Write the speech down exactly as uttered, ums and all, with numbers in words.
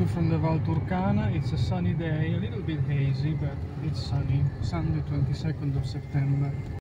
from the Valturcana. It's a sunny day, a little bit hazy, but it's sunny. Sunday, twenty-second of September.